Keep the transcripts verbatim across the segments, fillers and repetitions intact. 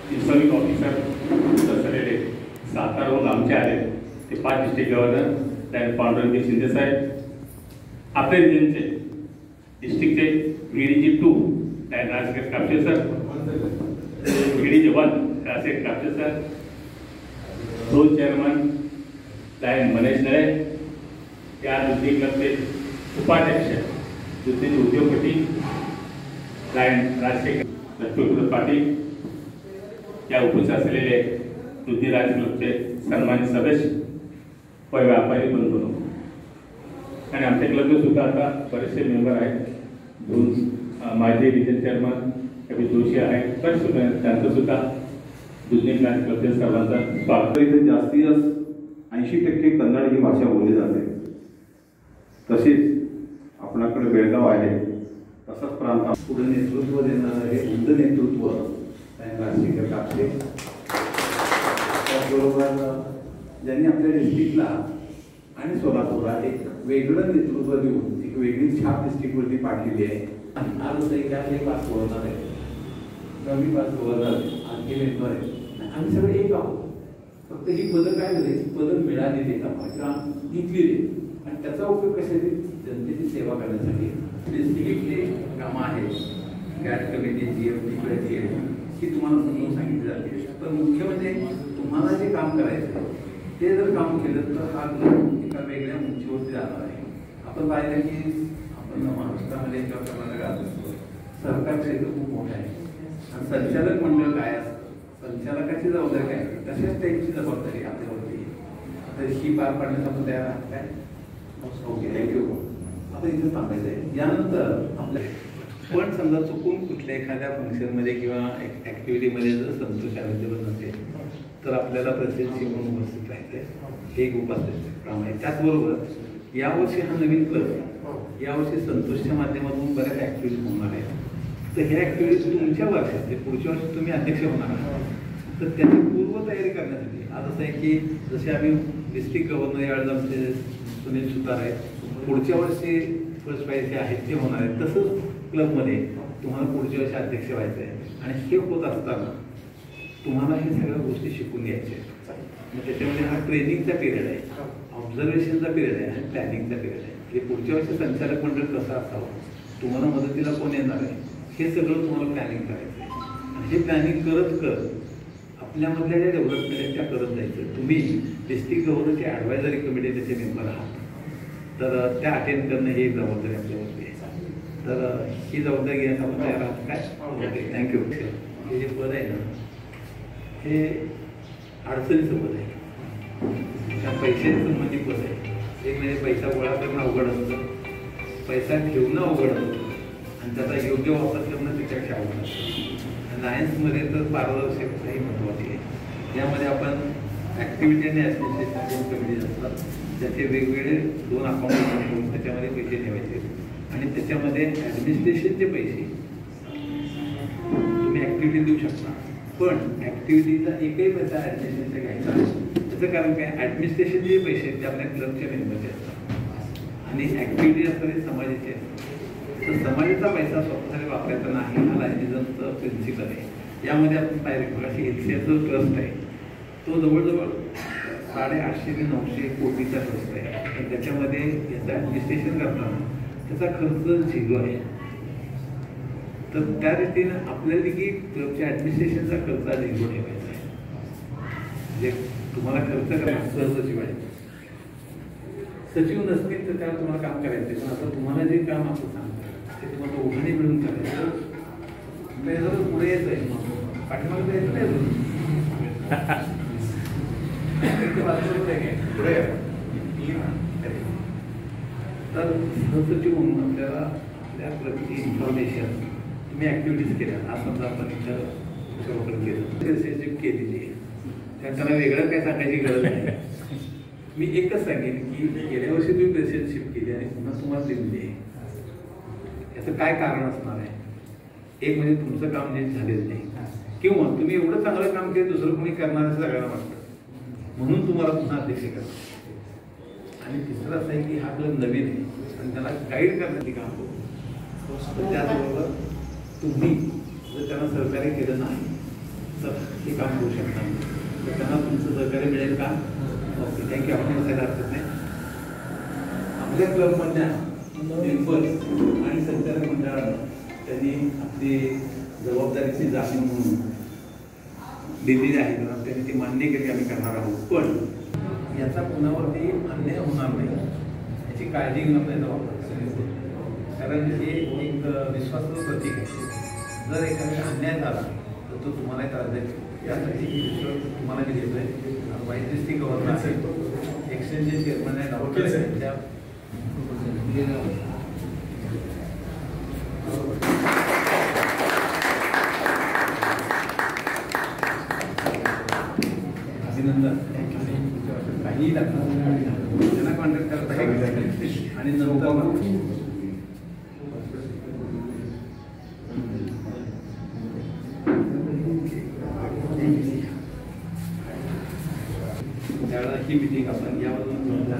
Installing officer असलेले साताराहून आमचे आले ते पाच डिस्ट्रिक्ट गव्हर्नर त्यानंतर पांडुरंग शिंदे साहेब, आपले रिजनचे डिस्ट्रिक्टचे व्हीडीजी टू त्यानंतर Rajshekhar Kapse sir, VDG one Rajshekhar Kapse sir, दोन चेअरमन लायन मनेश नळे, या दुधी क्लबचे उपाध्यक्ष दुधीचे उद्योगपती लायन राजशेखर लक्ष्मीकांत पाटील, या उपस्थित असलेले दुधी राज क्लबचे सन्मानित सदस्य व व्यापारी बंधू आणि आमच्या क्लबचे सुद्धा आता बरेचसे मेंबर आहेत. दोन माजी रिजन चेअरमन कवी जोशी आहेत, बरेचसे त्यांचं सुद्धा दुधी राज क्लबचे सर्वांचा स्वागत. इथे जास्तीत ऐंशी टक्के कन्नड ही भाषा बोलली जाते. तसेच आपल्याकडे बेळगाव आहे, तसाच प्रांत पुढे नेतृत्व देणारं हे उच्च नेतृत्व राजशेखर कापसे, त्याचबरोबर ज्यांनी आपल्या डिस्ट्रिक्टला आणि सोलापूरला एक वेगळं नेतृत्व देऊन एक वेगळी छाप डिस्ट्रिक्टवरती पाडलेली आहे. आज हे पाच गव्हर्नर आहे, नवी पाच गव्हर्नर आणखी मेंबर आहे, आम्ही सगळे एक आहोत. फक्त ही पदं काय झाली, पदं मिळालेली किंवा घेतलेली आणि त्याचा उपयोग कशासाठी, जनतेची सेवा करण्यासाठी. डिस्ट्रिक्टचे कामं आहेत, गॅट कमिटीची एफटीची ही तुम्हाला समजून सांगितली जाते. पण मुख्य म्हणजे तुम्हाला जे काम करायचं ते जर काम केलं तर हा एका वेगळ्या उंचीवरती जाणार आहे. आपण पाहिलं की आपण महाराष्ट्रामध्ये किंवा कर्नाटकात सरकार क्षेत्र खूप मोठं आहे आणि संचालक मंडळ काय असतं, संचालकाची जबाबदारी काय, तशाच त्यांची जबाबदारी आपल्यावरती. तर ही पार पाडण्यास आपण तयार आहात काय? Okay, thank you. आपण इथे थांबायचं आहे. यानंतर आपल्या पण समजा चुकून कुठल्या एखाद्या फंक्शनमध्ये किंवा ॲक्टिव्हिटीमध्ये जर संतोष अवेलेबल नसेल तर आपल्याला प्रेसिडेन्सी म्हणून उपस्थित राहायचं आहे, हे एक उपस्थित काम आहे. त्याचबरोबर यावर्षी हा नवीन क्लब, यावर्षी संतोषच्या माध्यमातून बऱ्याच ॲक्टिव्हिटीज होणार आहेत. तर ह्या ॲक्टिव्हिटीज तुमच्या वर्षात ते पुढच्या वर्षी तुम्ही अध्यक्ष होणार आहात, तर त्याची पूर्वतयारी करण्यासाठी आज असं आहे की जसे आम्ही डिस्ट्रिक्ट गव्हर्नर यावेळेला आमचे सुनील सुतार आहेत, पुढच्या वर्षी फर्स्ट प्राइज जे आहेत ते होणार आहेत, तसंच क्लबमध्ये तुम्हाला पुढच्या वर्षी अध्यक्ष व्हायचं आहे. आणि हे होत असताना तुम्हाला हे सगळ्या गोष्टी शिकून घ्यायच्या आहेत. मग त्याच्यामध्ये हा ट्रेनिंगचा पिरियड आहे, ऑब्झर्वेशनचा पिरियड आहे आणि प्लॅनिंगचा पिरियड आहे. म्हणजे पुढच्या वर्षी संचालक मंडळ कसं असावं, तुम्हाला मदतीला कोण येणार आहे, हे सगळं तुम्हाला प्लॅनिंग करायचं आहे. आणि हे प्लॅनिंग करत करत आपल्यामधल्या ज्या डेव्हलपमेंट आहेत त्या करत जायचं. तुम्ही डिस्ट्रिक्ट गव्हर्नरची ॲडवायझरी कमिटी त्याचे मेंबर आहात, तर त्या अटेंड करणं ही जबाबदारी आपल्यावरती आहे. तर ही जबाबदारी घेण्यास आपण तयार आहात काय? Okay, thank you. हे जे पद आहे ना, हे अडचणीचं पद आहे, त्या पैशाच्या संबंधी पद आहे. एक म्हणजे पैसा गोळा करणं अवघड असतं, पैसा ठेवणं अवघड असतं आणि त्याचा योग्य वापर करणं त्याच्यापेक्षा अवघड असतं. लायन्समध्ये तर पारदर्शकता ही महत्त्वाची आहे. यामध्ये आपण ॲक्टिव्हिटी आणि ॲडमिनिस्ट्रेशन दोन कमिटीज असतात, त्याचे वेगवेगळे दोन अकाउंट करून त्याच्यामध्ये पैसे ठेवायचे आणि त्याच्यामध्ये ॲडमिनिस्ट्रेशनचे पैसे तुम्ही ॲक्टिव्हिटी देऊ शकता. पण ॲक्टिव्हिटीचा एकही पैसा ॲडमिनिस्ट्रेशनचा घ्यायचा आहे. त्याचं कारण काय, ॲडमिनिस्ट्रेशनचे जे पैसे आहेत ते आपल्या क्लबच्या मेंबरचे असतात आणि ॲक्टिव्हिटी असतात ते समाजाचे असतात. तर समाजाचा पैसा स्वतःसाठी वापरायचा नाही, हा लायनिझमचं प्रिन्सिपल आहे. यामध्ये आपण पाहिजे अशी एल सी आयचा जो ट्रस्ट आहे तो जवळजवळ साडेआठशे ते नऊशे कोटीचा ट्रस्ट आहे. पण त्याच्यामध्ये याचं ॲडमिनिस्ट्रेशन करताना त्याचा खर्च झिरो आहे. तर त्या रीतीनं आपल्याला देखील क्लबच्या ॲडमिनिस्ट्रेशनचा खर्च झिरो ठेवायचा आहे. म्हणजे तुम्हाला खर्च करायचा सहसचिव आहे, सचिव नसतील तर त्याला तुम्हाला काम करायचं आहे. पण आता तुम्हाला जे काम आपण सांगतो ते तुम्हाला ओघाने मिळून करायचं. जर पुढे यायचं आहे मग पाठीमागे जायचं नाही पुढे. तर सहसचिव म्हणून आपल्याला आपल्या प्रति इन्फॉर्मेशन तुम्ही ॲक्टिव्हिटीज केल्या. आज समजा आपण इथं सेवकरण केलं, रिसर्च केलेली आहे, त्याला वेगळं काय सांगायची गरज नाही. मी एकच सांगेन की गेल्या वर्षी तुम्ही प्रेसिडेंटशिप केली आणि पुन्हा तुम्हाला दिली आहे, याचं काय कारण असणार आहे. एक म्हणजे तुमचं काम नीट झालेलं नाही किंवा तुम्ही एवढं चांगलं काम केलं दुसरं कोणी करणार असं सगळ्यांना वाटतं, म्हणून तुम्हाला पुन्हा अध्यक्ष करतो. आणि तिसरं असं आहे की हा क्लब नवीन आहे आणि त्याला गाईड करण्याची काम होतं. त्याचबरोबर तुम्ही जर त्यांना सहकार्य केलं नाही तर हे काम करू शकता. तर त्यांना तुमचं सहकार्य मिळेल का? Okay, thank you. आपण असायला हरकत नाही. आपल्या क्लबमधल्या मेंबर्स आणि संचालक मंडळानं त्यांनी आपली जबाबदारीची जाणीव म्हणून दिलेली आहे. त्यांनी ती मान्य केली, आम्ही करणार आहोत. पण याचा कुणावरती अन्याय होणार नाही याची काळजी घेणं आपल्याला वापरायचं. कारण हे एक विश्वासाचं प्रतीक आहे. जर एखाद्या अन्याय झाला तर तो तुम्हालाही त्रास देईल. यासाठी ही विश्वास तुम्हाला मी देतो आहे. वाईट डिस्ट्रिक्ट गव्हर्नर आहे, एक्सचेंजचे चेअरमन आहे, डॉक्टर आहे. त्या अभिनंदन. काही त्यांना कॉन्टॅक्ट करत आहे आणि नंतर त्यावेळेला ही मिटिंग आपण यावरून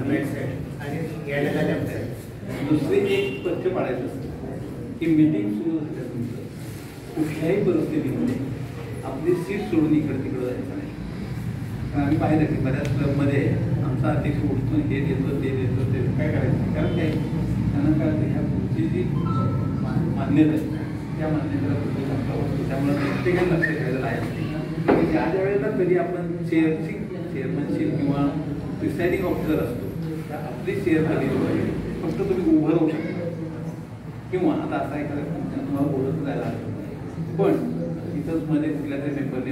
दुसरी एक तथ्य पाडायचं असतं की मिटिंग सुरू झाल्यानंतर कुठल्याही परिस्थितीमध्ये आपली सीट सोडून इकडे तिकडं जायचं नाही. कारण आम्ही पाहिलं की बऱ्याच क्लबमध्ये आमचा अध्यक्ष उठतो, हे देतो ते देतो ते काय करायचं. कारण काय त्यांना काय ह्या पुढची जी मान्यता आहे त्या मान्यतेला कुठे लागतो. त्यामुळे प्रत्येकाने लक्ष ठेवायला आहे की ज्या ज्या वेळेला कधी आपण चेअरची चेअरमनशिप किंवा प्रिसाइडिंग ऑफिसर असतो त्या आपली चेअर झाली पाहिजे. फक्त तुम्ही उभं राहू शकता किंवा आता असा एखादा तुम्हाला बोलत जायला हवं, पण इथंच मध्ये कुठल्या तरी मेंबरने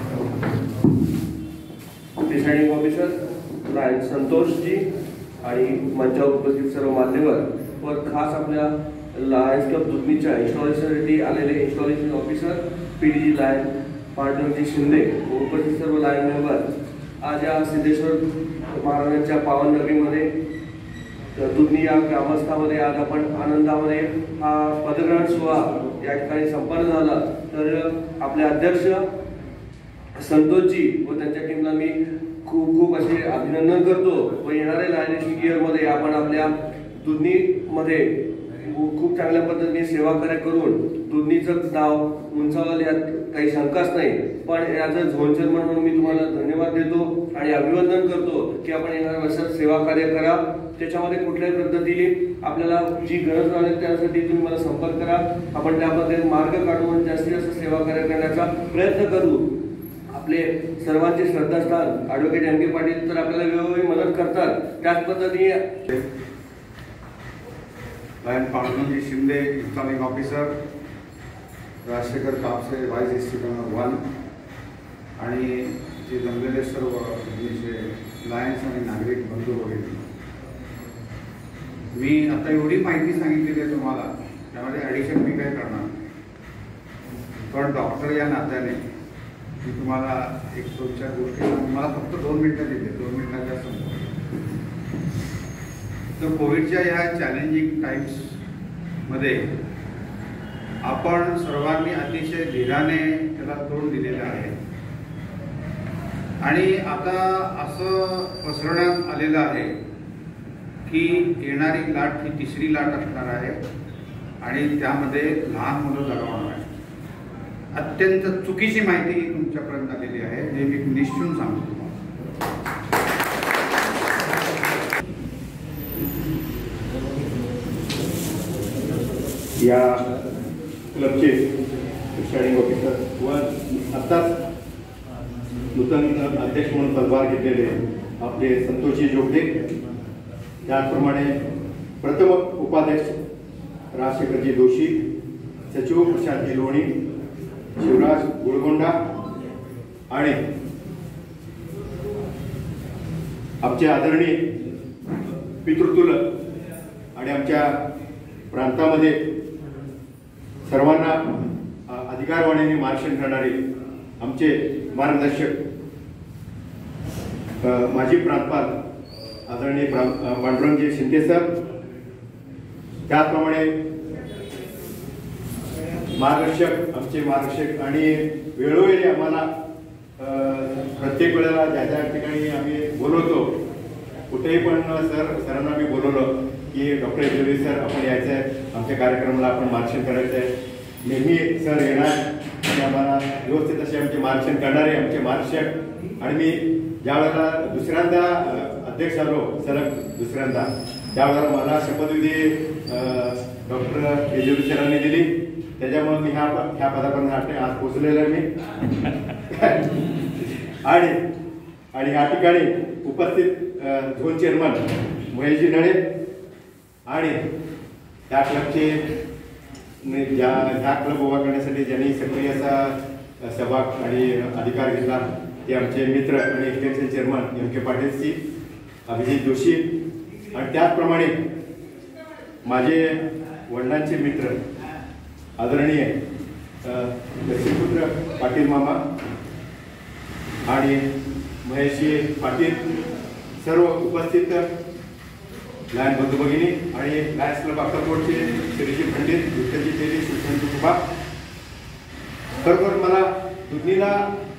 प्रिसाइडिंग ऑफिसर लायन संतोषजी आणि मंचावर उपस्थित सर्व मान्यवर व खास आपल्या लायन्स क्लब दुधनीच्या इन्स्टॉलेशनसाठी आलेले installation officer P D G lion Pandurangji Shinde व उपस्थित सर्व लायन मेंबर, आज या सिद्धेश्वर महाराजांच्या पावन नगरीमध्ये दुधनी या ग्रामस्थामध्ये आज आपण आनंदामध्ये हा पदग्रहण सोहळा या ठिकाणी संपन्न झाला. तर आपले अध्यक्ष संतोषजी व त्यांच्या टीमला मी खूप खूप असे अभिनंदन करतो व येणारे लायनेशिक इयरमध्ये आपण आपल्या दुधनीमध्ये खूप चांगल्या पद्धतीने सेवा कार्य करून दुधनीचं नाव उंचावलं यात काही शंकाच नाही. पण याचं झोन चेअरमन म्हणून मी तुम्हाला धन्यवाद देतो आणि अभिनंदन करतो की आपण येणाऱ्या वर्षात सेवा कार्य करा. त्याच्यामध्ये कुठल्याही पद्धतीने आपल्याला जी गरज लागेल त्यासाठी तुम्ही मला संपर्क करा. आपण त्यामध्ये मार्ग काढून जास्तीत जास्त सेवा कार्य करण्याचा प्रयत्न करू. आपले सर्वांचे श्रद्धास्थान ॲडव्होकेट एम के पाटील तर आपल्याला वेळोवेळी मदत करतात. त्याच पद्धतीने lion Pandurangji Shinde installing officer, Rajshekhar Kapse vice district one आणि जे जमलेले सर्व लायन्स आणि नागरिक बंधू वगैरे, मी आता एवढी माहिती सांगितलेली आहे तुम्हाला, त्यामध्ये ॲडिशन मी काय करणार. पण डॉक्टर या नात्याने मी तुम्हाला एक दोन चार गोष्टी मला फक्त दोन मिनटं देते, दोन मिनिटाच्या समोर. तर कोविडच्या ह्या चॅलेंजिंग टाईम्समध्ये आपण सर्वांनी अतिशय धीराने त्याला तोंड दिलेलं आहे. आणि आता असं पसरवण्यात आलेलं आहे की येणारी लाट ही तिसरी लाट असणार आहे आणि त्यामध्ये लहान मुलं जगवणार आहे. अत्यंत चुकीची माहिती तुमच्यापर्यंत आलेली आहे, हे मी निश्चित सांगतो तुम्हाला. या क्लबचे प्रिसाइडिंग ऑफिसर व आत्ताच नूतन अध्यक्ष म्हणून पदभार घेतलेले आपले संतोषजी जोगदे, त्याचप्रमाणे प्रथम उपाध्यक्ष राजशेखरजी जोशी, सचिव प्रशांतजी लोणी, शिवराज गुळगोंडा आणि आमचे आदरणीय पितृतुल आणि आमच्या प्रांतामध्ये सर्वांना अधिकारवाणीने मार्गदर्शन करणारे आमचे मार्गदर्शक माजी प्रांतपाल आदरणीय पांडुरंगजी शिंदे सर, त्याचप्रमाणे मार्गदर्शक आमचे मार्गदर्शक आणि वेळोवेळी आम्हाला प्रत्येक वेळेला ज्या ज्या ठिकाणी आम्ही बोलवतो कुठेही पण सर सरांना आम्ही बोलवलं की डॉक्टर जोशी सर आपण यायचं आहे, आमच्या कार्यक्रमाला आपण मार्गदर्शन करायचं आहे. नेहमी सर येणार आणि आम्हाला व्यवस्थित असे आमचे मार्गदर्शन करणारे आमचे मार्गदर्शक. आणि मी ज्या वेळेला दुसऱ्यांदा अध्यक्ष झालो सलग दुसऱ्यांदा, त्यावेळेला मला शपथविधी डॉक्टर केजरीवाल सरांनी दिली. त्याच्यामुळे मी ह्या ह्या पदापर्यंत आज पोहोचलेलो आहे मी. आणि आणि ह्या ठिकाणी उपस्थित झोन चेअरमन महेशजी नळे आणि त्या क्लबचे ज्या ह्या क्लब उभा करण्यासाठी ज्यांनी सक्रिय असा सहभाग आणि अधिकार घेतला ते आमचे मित्र आणि extension chairman M K Patilji, Abhijit Joshi. आणि त्याचप्रमाणे माझे वडिलांचे मित्र आदरणीय लक्ष्मीपुत्र पाटील मामा आणि महेशजी पाटील, सर्व उपस्थित लायन बंधू भगिनी आणि लायन्स क्लब अक्कलकोटचे श्रीजी पंडित, विठ्ठलजी तेली, सुशांत कुबा. खरोखर मला दुधनीला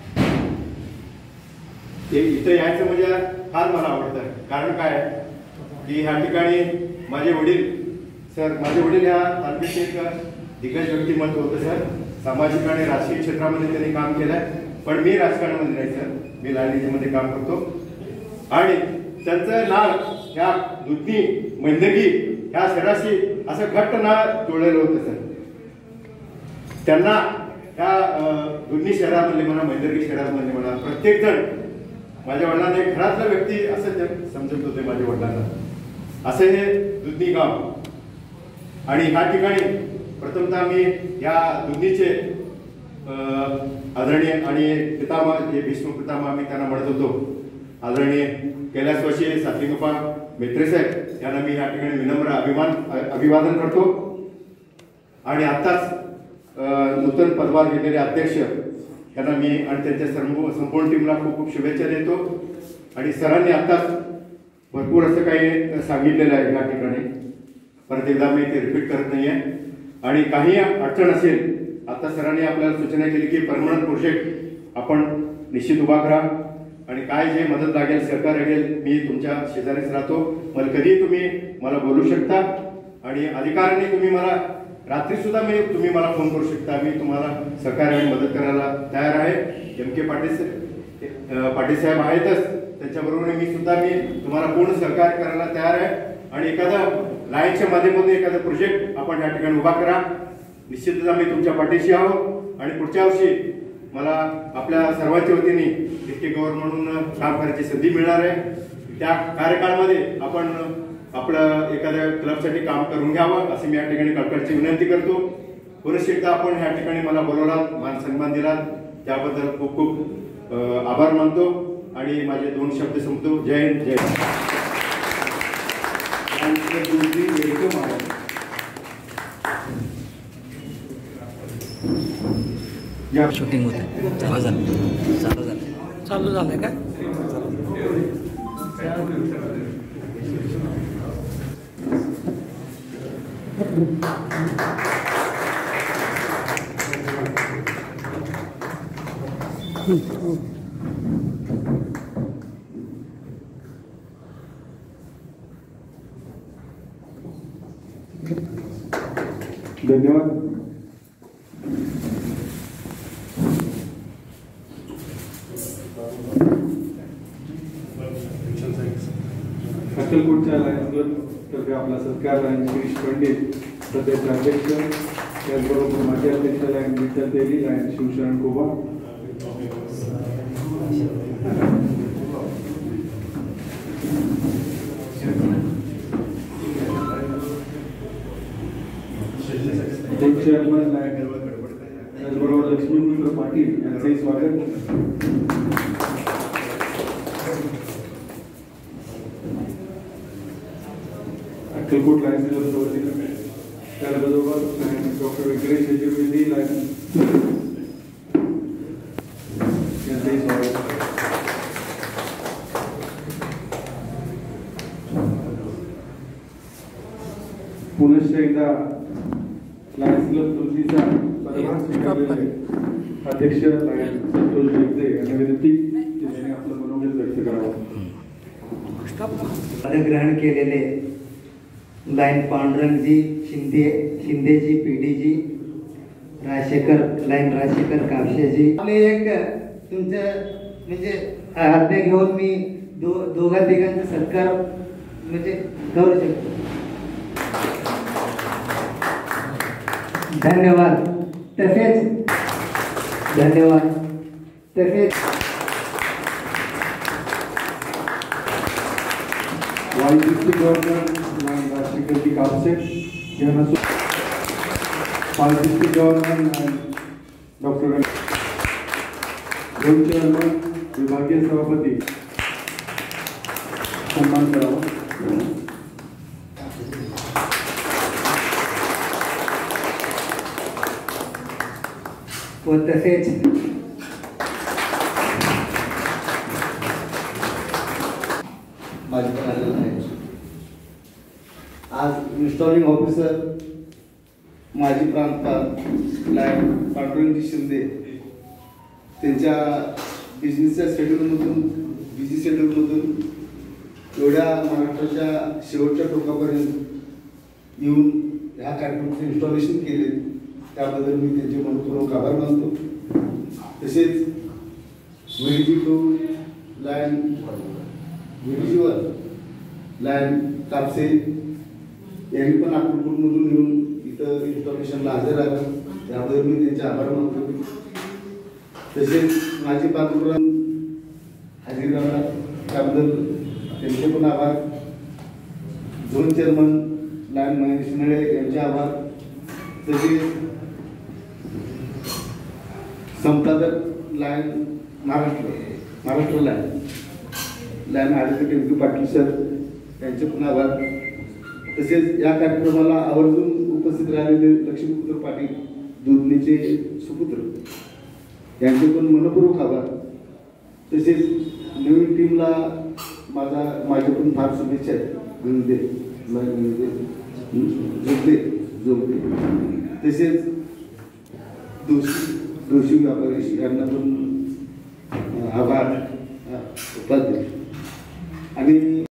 इथं यायचं म्हणजे फार मला आवडतं. कारण काय की ह्या ठिकाणी माझे वडील सर माझे वडील ह्या तालुक्याचे एक दिग्गज व्यक्तिमत्व होतं सर. सामाजिक आणि राजकीय क्षेत्रामध्ये त्यांनी काम केलं आहे. पण मी राजकारणामध्ये नाही सर, मी लायनीमध्ये काम करतो. आणि त्यांचं नाव ह्या दुधनी मैंदगी ह्या शहराशी असं घट्ट नाव जोडलेलं होतं सर. त्यांना ह्या दुधनी शहरामधले म्हणा, मैंदगी शहरामधले म्हणा, प्रत्येक जण माझ्या वडिलांना एक घरातला व्यक्ती असं ते समजत होते माझ्या वडिलांना. असं हे दुधनी गाव. आणि ह्या ठिकाणी प्रथमतः मी या दुधनीचे आदरणीय आणि पितामह जे भीष्म पितामह आम्ही त्यांना म्हणत होतो, आदरणीय कैलासवासी सात्विकप्पा मेत्रे साहेब यांना मी या ठिकाणी विनम्र अभिमान अभिवादन करतो. आणि आत्ताच नूतन पदभार घेतलेले अध्यक्ष यांना मी आणि त्यांच्या सर्व संपूर्ण टीमला खूप खूप शुभेच्छा देतो. आणि सरांनी आत्ताच भरपूर असं काही सांगितलेलं आहे या ठिकाणी, परत एकदा मी ते रिपीट करत नाही आहे. आणि काही अडचण असेल, आता सरांनी आपल्याला सूचना केली की परमनंट प्रोजेक्ट आपण निश्चित उभा करा आणि काय जे मदत लागेल सरकार लागेल मी तुमच्या शेजारीच राहतो. मला कधीही तुम्ही मला बोलू शकता आणि अधिकाराने तुम्ही मला रात्री सुद्धा मी तुम्ही मला फोन करू शकता. मी तुम्हाला सहकार्य आणि मदत करायला तयार आहे. एम के पाटील पाटील साहेब आहेतच, त्यांच्याबरोबर मी सुद्धा मी तुम्हाला पूर्ण सहकार्य करायला तयार आहे. आणि एखादा लायनच्या माध्यमातून एखादा प्रोजेक्ट आपण या ठिकाणी उभा करा. निश्चितच आम्ही तुमच्या पाठीशी आहोत. आणि पुढच्या वर्षी मला आपल्या सर्वांच्या वतीने डिस्ट्रिक्ट गव्हर्नर म्हणून काम करायची संधी मिळणार आहे. त्या कार्यकाळामध्ये आपण आपलं एखाद्या क्लबसाठी काम करून घ्यावं असे मी या ठिकाणी कळकळीची विनंती करतो. पुरुष एकदा आपण या ठिकाणी मला बोलवलात, मान सन्मान दिलात, त्याबद्दल खूप खूप आभार मानतो आणि माझे दोन शब्द संपतो. जय हिंद, जय या शूटिंग होते चालू झालं चालू झालं चालू झालं काय धन्यवाद. अक्कलकोटच्या लायन्स क्लब तर्फे आपला सत्कार लायन शिरीष पंडित सध्याचे अध्यक्ष, त्याचबरोबर माजी अध्यक्ष lion Vitthal Teli, lion Shivsharan Koba, chairman lion, त्याचबरोबर लक्ष्मीपुत्र पाटील यांचंही स्वागत. अक्कलकोट लायन्स क्लबच्या वतीने त्याचबरोबर डॉक्टर व्यंकटेश यजुर्वेदी लायन यांचंही स्वागत. पुनश्च एकदा लायन्स क्लब तुलसीचा पदभार स्वीकारलेले अध्यक्ष लायन संतोष बेगडे यांना विनंती की त्यांनी आपलं मनोगत व्यक्त करावं. पदग्रहण केलेले lion Pandurangji Shinde, Shindeji, PDG, Rajshekhar lion Rajshekhar Kapseji आपले एक तुमचं म्हणजे आज्ञा घेऊन मी दो दोघा तिघांचा सत्कार म्हणजे करू शकतो. धन्यवाद. तसेच धन्यवाद. तसेच vice district governor Rajshekhar ji Kapse यांना vice district governor doctor zone chairman विभागीय सभापती सन्मान करावा. व तसेच माझ्याकडे आलेलं आहे. आज इन्स्टॉलिंग ऑफिसर माजी प्रांतपाल लाईन पांडुरंगजी शिंदे त्यांच्या बिझनेसच्या शेड्यूलमधून बिझी शेड्यूलमधून एवढ्या महाराष्ट्राच्या शेवटच्या टोकापर्यंत येऊन ह्या कार्यक्रमाचं इन्स्टॉलेशन केले त्याबद्दल मी त्यांचे मनपूर्वक आभार मानतो. तसेच व्हीडीजी टू लाईन व्हीडीजीवर लाईन कापसे यांनी पण अक्कलकोटमधून येऊन इथं इन्स्टॉलेशनला हजर राहिलं त्याबद्दल मी त्यांचे आभार मानतो. तसेच माझे पांडुरंग हजीरगावला त्याबद्दल त्यांचे पण आभार. Zone chairman lion Mahesh Nale यांचे आभार. तसेच संपादक lion Maharashtra Maharashtra lion lion advocate M P Patil sir यांचे पण आभार. तसेच या कार्यक्रमाला आवर्जून उपस्थित राहिलेले लक्ष्मीपुत्र पाटील दुधनीचे सुपुत्र यांचे पण मनपूर्वक आभार. तसेच नवीन टीमला माझा माझ्या पण फार शुभेच्छा आहेत. गंगदे गंगदे जोगदे जोगदे तसेच दोषी दोषी व्यापारी यांना पण आभार.